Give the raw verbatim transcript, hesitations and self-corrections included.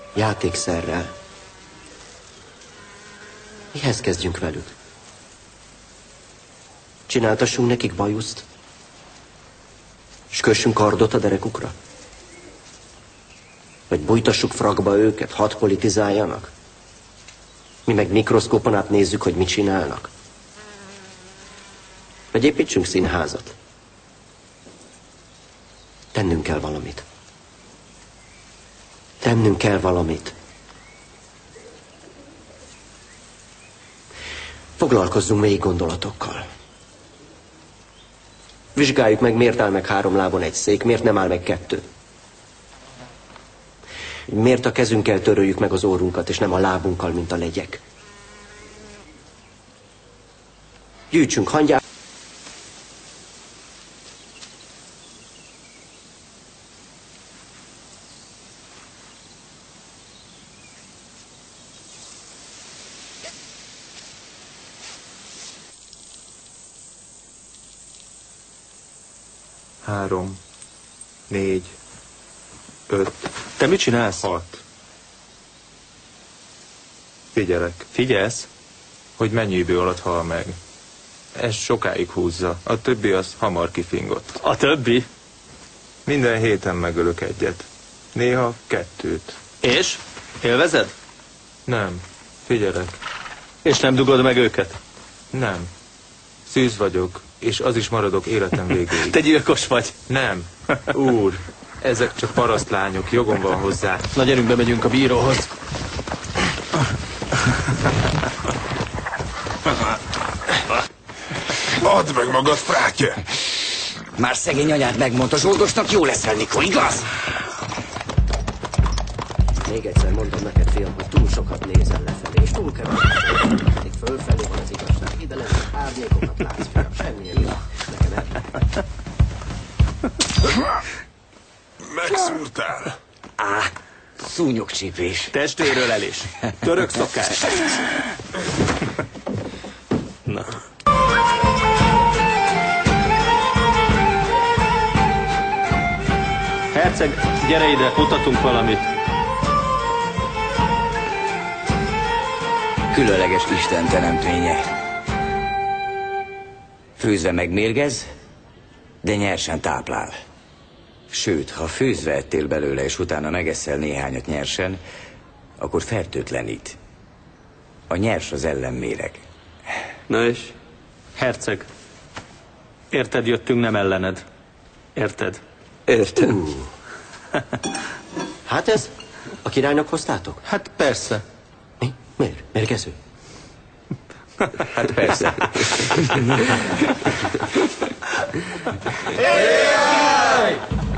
játékszerrel. Mihez kezdjünk velük? Csináltassunk nekik bajuszt? És kössünk kardot a derekukra? Vagy bújtassuk frakba őket, hadd politizáljanak? Mi meg mikroszkópon át nézzük, hogy mit csinálnak? Vagy építsünk színházat? Tennünk kell valamit. Tennünk kell valamit. Foglalkozzunk mély gondolatokkal. Vizsgáljuk meg, miért áll meg három lábon egy szék, miért nem áll meg kettő. Miért a kezünkkel töröljük meg az orrunkat, és nem a lábunkkal, mint a legyek. Gyűjtsünk hangyát. Három, négy, öt. Te mit csinálsz? Hat. Figyelek. Figyelsz? Hogy mennyi idő alatt hal meg. Ez sokáig húzza. A többi az hamar kifingott. A többi? Minden héten megölök egyet. Néha kettőt. És? Élvezed? Nem. Figyelek. És nem dugod meg őket? Nem. Szűz vagyok, és az is maradok életem végéig. Te gyilkos vagy. Nem. Úr, ezek csak parasztlányok, jogom van hozzá. Na gyerünk, bemegyünk a bíróhoz. Add meg magad, frákja! Már szegény anyád megmondta, zsoldosnak jó leszel, Nikó, igaz? Még egyszer mondom neked, fiam, hogy túl sokat nézel lefelé, és túl kevés. Pedig fölfelé van az igazság. Ide lesz, árnyékokat látsz, fiam, semmilyen jó. Nekem el... Megszúrtál. Á, szúnyogcsípés. Testvérölelés. Török szokás. Na. Herceg, gyere ide, mutatunk valamit. Különleges Isten teremtménye. Főzve megmérgez, de nyersen táplál. Sőt, ha főzve ettél belőle, és utána megeszel néhányat nyersen, akkor fertőtlenít. A nyers az ellenméreg. Na és? Herceg, érted, jöttünk, nem ellened. Érted? Értem. Uh. Hát ez? A királynak hoztátok? Hát persze. Mi? Miért? Mérgező? Hát persze. Éjjjj!